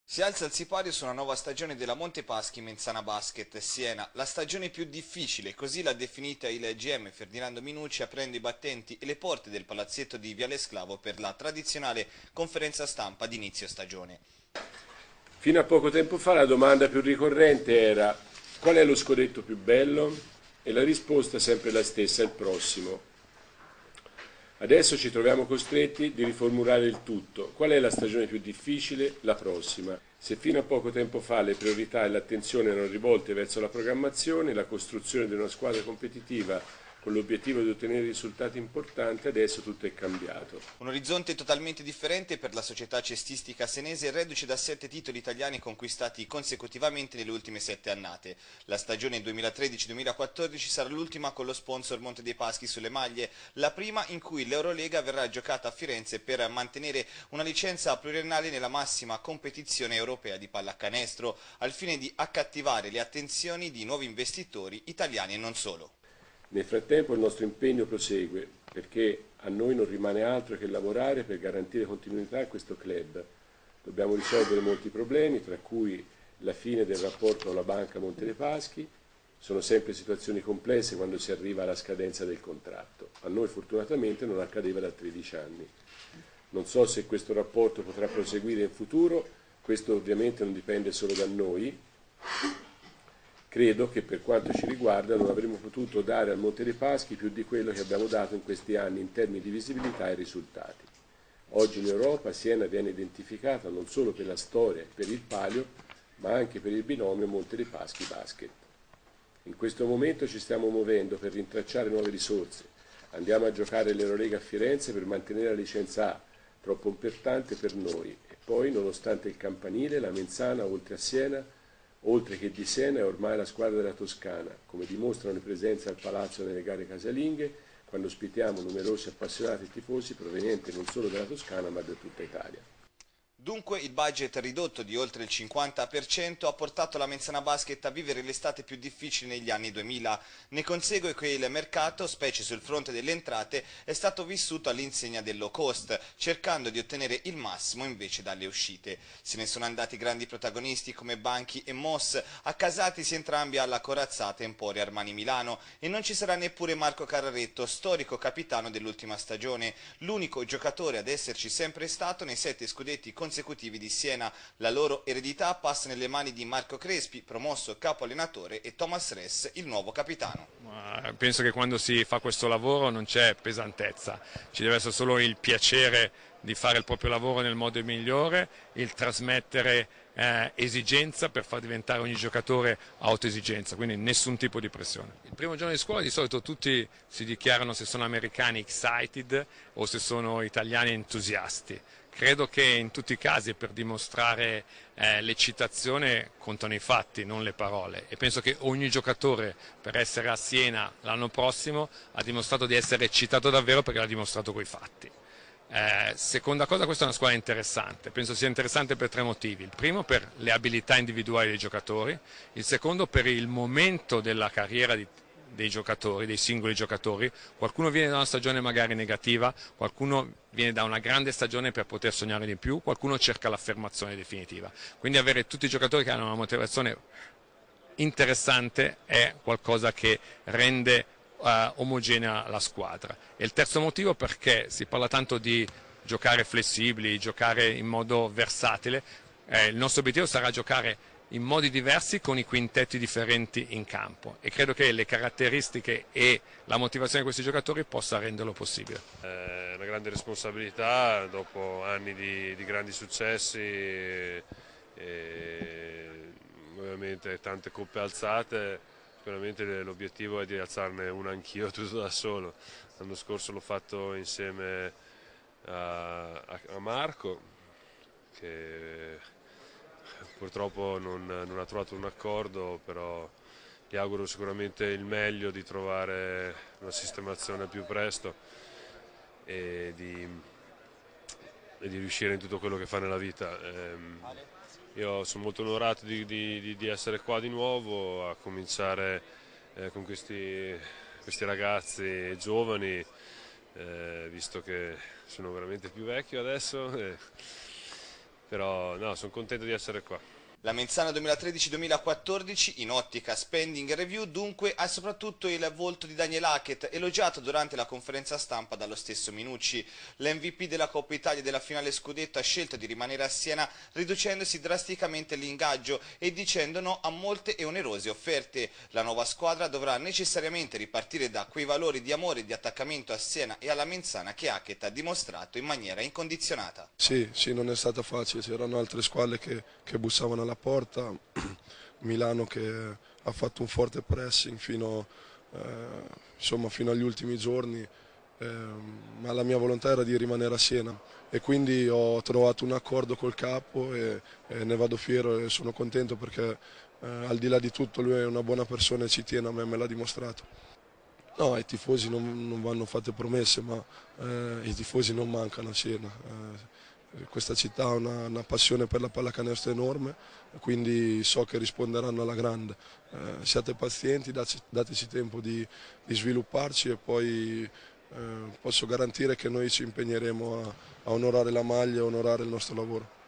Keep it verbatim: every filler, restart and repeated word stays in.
Si alza il sipario su una nuova stagione della Montepaschi Menzana Basket Siena, la stagione più difficile, così l'ha definita il G M Ferdinando Minucci aprendo i battenti e le porte del palazzetto di Viale Sclavo per la tradizionale conferenza stampa di inizio stagione. Fino a poco tempo fa la domanda più ricorrente era: qual è lo scudetto più bello? E la risposta è sempre la stessa: il prossimo. Adesso ci troviamo costretti di riformulare il tutto. Qual è la stagione più difficile? La prossima. Se fino a poco tempo fa le priorità e l'attenzione erano rivolte verso la programmazione, la costruzione di una squadra competitiva con l'obiettivo di ottenere risultati importanti, adesso tutto è cambiato. Un orizzonte totalmente differente per la società cestistica senese, reduce da sette titoli italiani conquistati consecutivamente nelle ultime sette annate. La stagione duemilatredici duemilaquattordici sarà l'ultima con lo sponsor Monte dei Paschi sulle maglie, la prima in cui l'Eurolega verrà giocata a Firenze per mantenere una licenza pluriennale nella massima competizione europea di pallacanestro, al fine di accattivare le attenzioni di nuovi investitori italiani e non solo. Nel frattempo il nostro impegno prosegue, perché a noi non rimane altro che lavorare per garantire continuità a questo club. Dobbiamo risolvere molti problemi, tra cui la fine del rapporto con la banca Monte dei Paschi. Sono sempre situazioni complesse quando si arriva alla scadenza del contratto. A noi fortunatamente non accadeva da tredici anni. Non so se questo rapporto potrà proseguire in futuro, questo ovviamente non dipende solo da noi. Credo che per quanto ci riguarda non avremmo potuto dare al Monte dei Paschi più di quello che abbiamo dato in questi anni in termini di visibilità e risultati. Oggi in Europa Siena viene identificata non solo per la storia e per il palio, ma anche per il binomio Monte dei Paschi Basket. In questo momento ci stiamo muovendo per rintracciare nuove risorse. Andiamo a giocare l'Eurolega a Firenze per mantenere la licenza A, troppo importante per noi. E poi, nonostante il campanile, la Menzana, oltre a Siena, oltre che di Siena, è ormai la squadra della Toscana, come dimostrano le presenze al Palazzo nelle gare casalinghe, quando ospitiamo numerosi appassionati tifosi provenienti non solo dalla Toscana ma da tutta Italia. Dunque il budget ridotto di oltre il cinquanta per cento ha portato la Menzana Basket a vivere l'estate più difficile negli anni duemila. Ne consegue che il mercato, specie sul fronte delle entrate, è stato vissuto all'insegna del low cost, cercando di ottenere il massimo invece dalle uscite. Se ne sono andati grandi protagonisti come Banchi e Moss, accasatisi entrambi alla corazzata Emporio Armani Milano, e non ci sarà neppure Marco Carraretto, storico capitano dell'ultima stagione, l'unico giocatore ad esserci sempre stato nei sette scudetti consecutivi consecutivi di Siena. La loro eredità passa nelle mani di Marco Crespi, promosso capo allenatore, e Thomas Ress, il nuovo capitano. Penso che quando si fa questo lavoro non c'è pesantezza, ci deve essere solo il piacere di fare il proprio lavoro nel modo migliore, il trasmettere eh, esigenza per far diventare ogni giocatore autoesigenza, quindi nessun tipo di pressione. Il primo giorno di scuola di solito tutti si dichiarano se sono americani excited o se sono italiani entusiasti. Credo che in tutti i casi per dimostrare eh, l'eccitazione contano i fatti, non le parole, e penso che ogni giocatore per essere a Siena l'anno prossimo ha dimostrato di essere eccitato davvero perché l'ha dimostrato coi fatti. Eh, seconda cosa, questa è una squadra interessante, penso sia interessante per tre motivi: il primo per le abilità individuali dei giocatori, il secondo per il momento della carriera di dei giocatori, dei singoli giocatori. Qualcuno viene da una stagione magari negativa, qualcuno viene da una grande stagione per poter sognare di più, qualcuno cerca l'affermazione definitiva. Quindi avere tutti i giocatori che hanno una motivazione interessante è qualcosa che rende uh, omogenea la squadra. E il terzo motivo, perché si parla tanto di giocare flessibili, giocare in modo versatile, eh, il nostro obiettivo sarà giocare in modi diversi con i quintetti differenti in campo, e credo che le caratteristiche e la motivazione di questi giocatori possa renderlo possibile. È una grande responsabilità dopo anni di, di grandi successi e, e ovviamente tante coppe alzate. Sicuramente l'obiettivo è di alzarne una anch'io tutto da solo. L'anno scorso l'ho fatto insieme a, a Marco, che purtroppo non, non ha trovato un accordo, però gli auguro sicuramente il meglio, di trovare una sistemazione più presto e di, e di riuscire in tutto quello che fa nella vita. Ehm, io sono molto onorato di, di, di essere qua di nuovo, a cominciare eh, con questi, questi ragazzi giovani, eh, visto che sono veramente più vecchio adesso. Eh, però no, sono contento di essere qua. La Menzana duemilatredici duemilaquattordici in ottica spending review dunque ha soprattutto il volto di Daniel Hackett, elogiato durante la conferenza stampa dallo stesso Minucci. L'M V P della Coppa Italia e della finale scudetto ha scelto di rimanere a Siena riducendosi drasticamente l'ingaggio e dicendo no a molte e onerose offerte. La nuova squadra dovrà necessariamente ripartire da quei valori di amore e di attaccamento a Siena e alla Menzana che Hackett ha dimostrato in maniera incondizionata. Sì, sì, non è stata facile, c'erano altre squadre che, che bussavano alla porta, Milano che ha fatto un forte pressing fino, eh, insomma, fino agli ultimi giorni, eh, ma la mia volontà era di rimanere a Siena e quindi ho trovato un accordo col capo e, e ne vado fiero e sono contento perché eh, al di là di tutto lui è una buona persona e ci tiene a me, me l'ha dimostrato. No, ai tifosi non, non vanno fatte promesse, ma eh, i tifosi non mancano a Siena. Eh, questa città ha una, una passione per la pallacanestro enorme, quindi so che risponderanno alla grande. Eh, siate pazienti, dateci, dateci tempo di, di svilupparci e poi eh, posso garantire che noi ci impegneremo a, a onorare la maglia e a onorare il nostro lavoro.